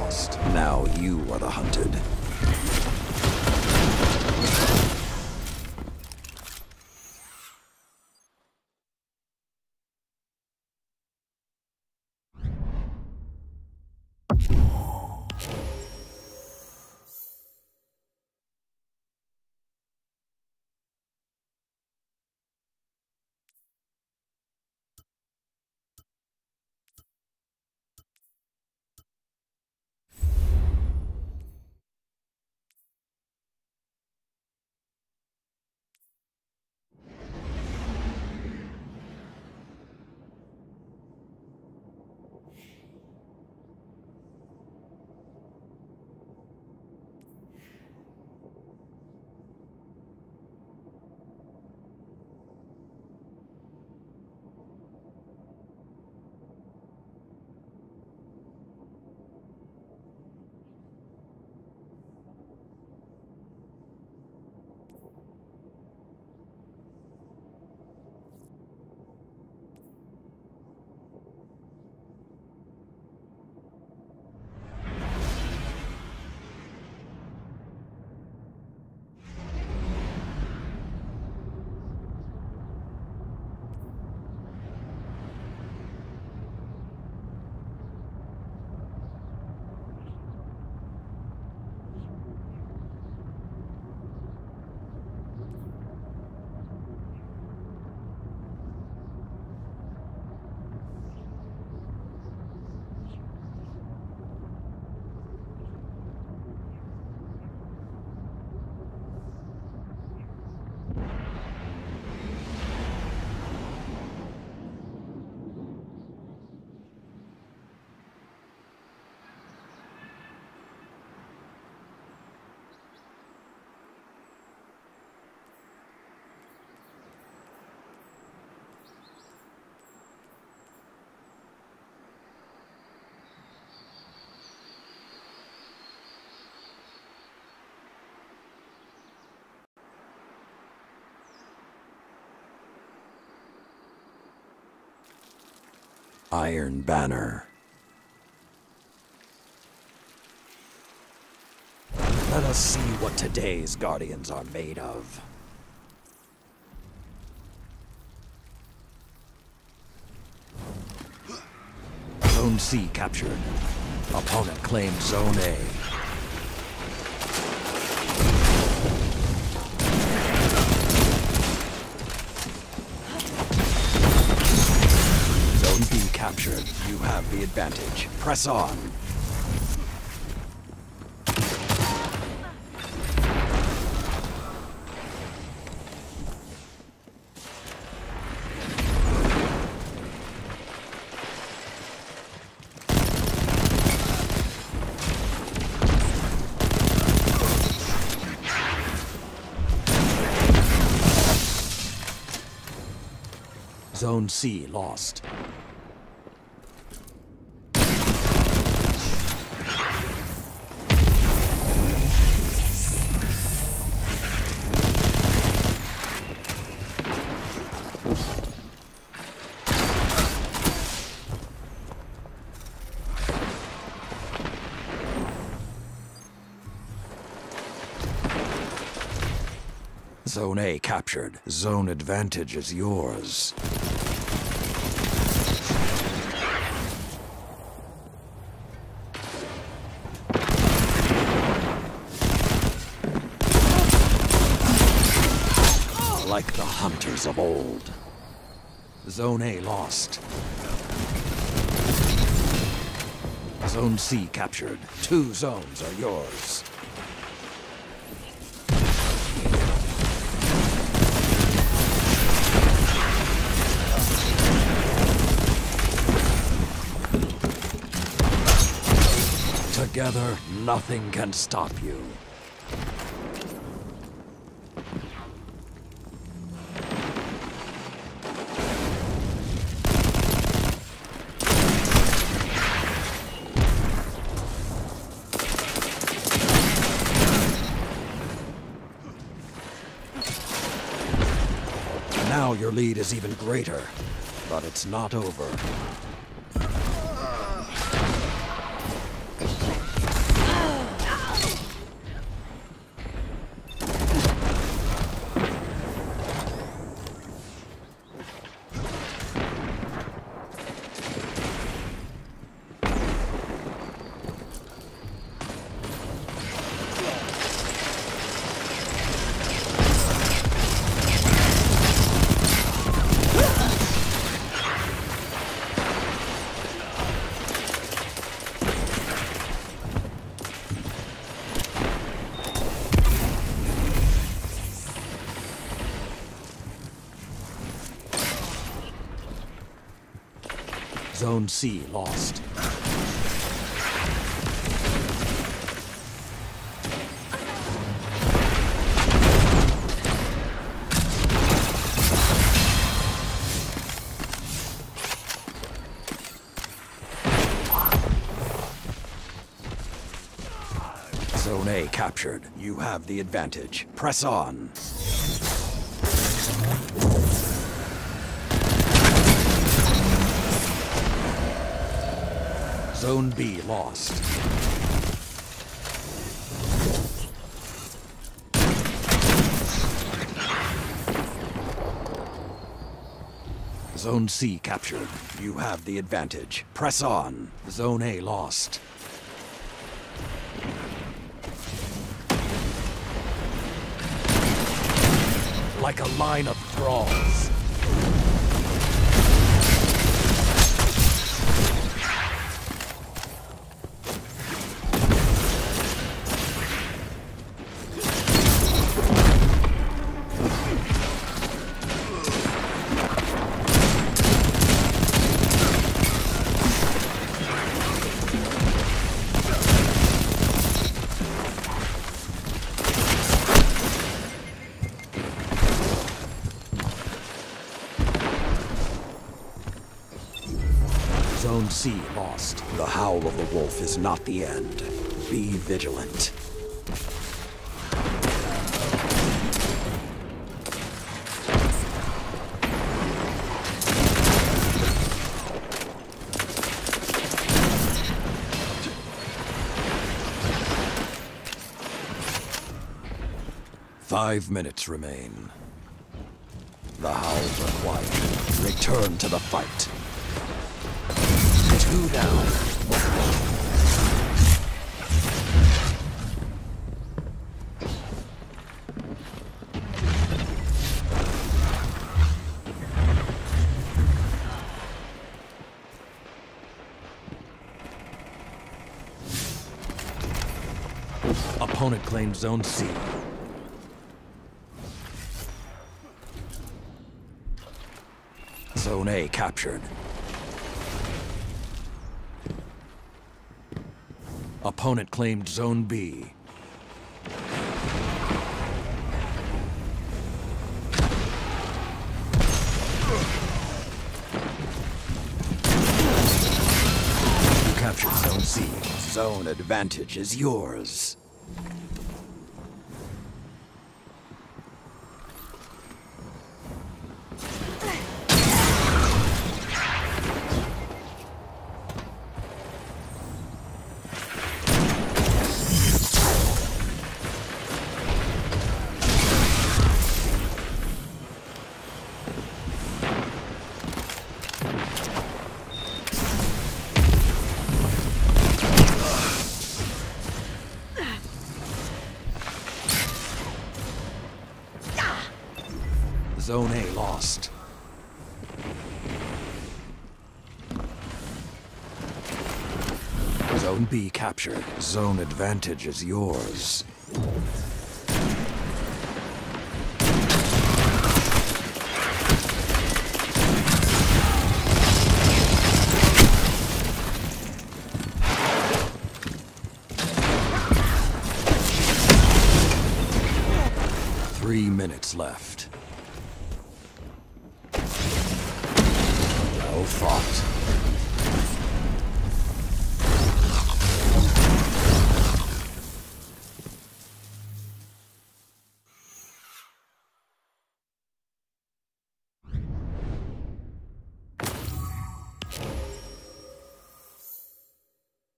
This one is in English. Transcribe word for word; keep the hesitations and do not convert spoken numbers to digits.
lost. Now you are the hunted. Iron Banner. Let us see what today's Guardians are made of. Zone C captured. Opponent claimed Zone A. Zone B captured. You have the advantage. Press on. Zone C lost. Zone A captured. Zone advantage is yours. Like the hunters of old. Zone A lost. Zone C captured. Two zones are yours. Together, nothing can stop you. Now your lead is even greater, but it's not over. Zone C lost. Zone A captured. You have the advantage. Press on. Zone B lost. Zone C captured. You have the advantage. Press on. Zone A lost. Like a line of thralls. Zone C lost. The howl of the wolf is not the end. Be vigilant. Five minutes remain. The howls are quiet. Return to the fight. Two down. Opponent claimed Zone C. Zone A captured. Opponent claimed Zone B. You captured Zone C. Zone advantage is yours. Zone A lost. Zone B captured. Zone advantage is yours. Three minutes left. Well fought.